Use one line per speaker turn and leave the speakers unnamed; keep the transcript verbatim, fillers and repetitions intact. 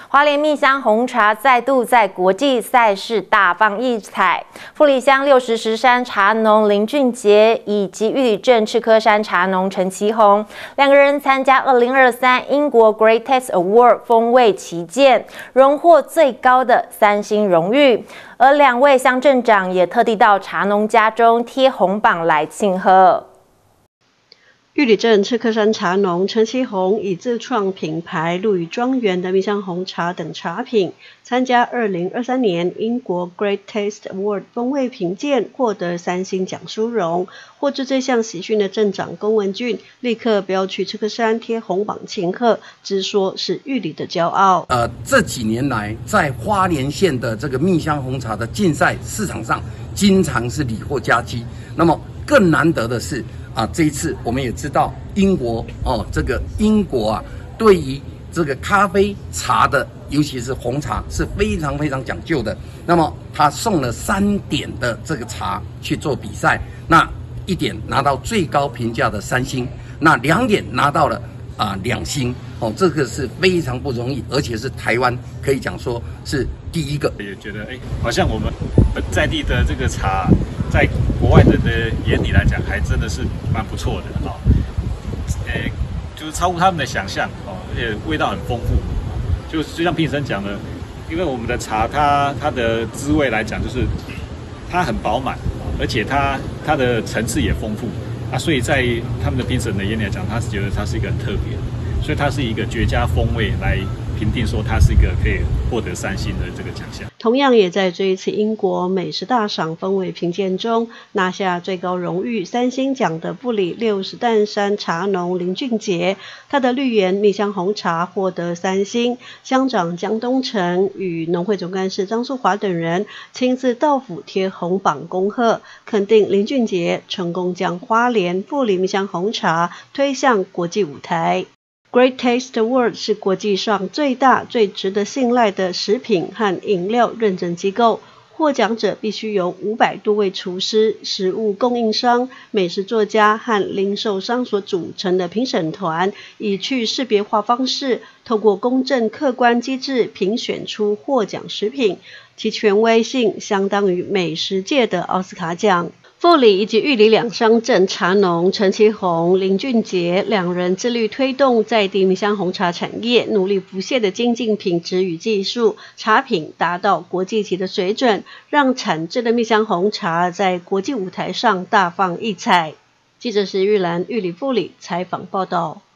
花莲蜜香红茶再度在国际赛事大放异彩，富里乡六十石山茶农林俊杰以及玉里镇赤科山茶农陈其宏两个人参加二零二三英国 Great Taste Award 风味旗舰，荣获最高的三星荣誉。而两位乡镇长也特地到茶农家中贴红榜来庆贺。
玉里镇赤科山茶农陈其宏以自创品牌陆羽庄园的蜜香红茶等茶品，参加二零二三年英国 Great Taste Award 风味评鉴，获得三星奖殊荣。获知这项喜讯的镇长龚文俊立刻标去赤科山贴红榜庆贺，直说是玉里的骄傲。
呃，这几年来，在花莲县的这个蜜香红茶的竞赛市场上，经常是屡获佳绩。那么更难得的是。 啊，这一次我们也知道英国哦，这个英国啊，对于这个咖啡茶的，尤其是红茶是非常非常讲究的。那么他送了三点的这个茶去做比赛，那一点拿到最高评价的三星，那两点拿到了啊两星哦，这个是非常不容易，而且是台湾可以讲说是第一个。
也觉得哎，好像我们在地的这个茶。 在国外人的眼里来讲，还真的是蛮不错的哦，诶，就是超乎他们的想象哦，而且味道很丰富。就就像评审讲的，因为我们的茶它它的滋味来讲，就是它很饱满，而且它它的层次也丰富啊，所以在他们的评审的眼里来讲，他是觉得它是一个很特别的，所以它是一个绝佳风味来评定说它是一个可以获得三星的这个奖项。
同样也在这一次英国美食大赏风味评鉴中拿下最高荣誉三星奖的富里六十石山茶农林俊杰，他的绿源蜜香红茶获得三星。乡长江东城与农会总干事张淑华等人亲自到府贴红榜恭贺，肯定林俊杰成功将花莲富里蜜香红茶推向国际舞台。 Great Taste Award 是国际上最大、最值得信赖的食品和饮料认证机构。获奖者必须由五百多位厨师、食物供应商、美食作家和零售商所组成的评审团，以去识别化方式，透过公正客观机制评选出获奖食品，其权威性相当于美食界的奥斯卡奖。 富里以及玉里两乡镇茶农陈其宏、林俊杰两人致力推动在地蜜香红茶产业，努力不懈的精进品质与技术，茶品达到国际级的水准，让产制的蜜香红茶在国际舞台上大放异彩。记者石玉兰玉里富里采访报道。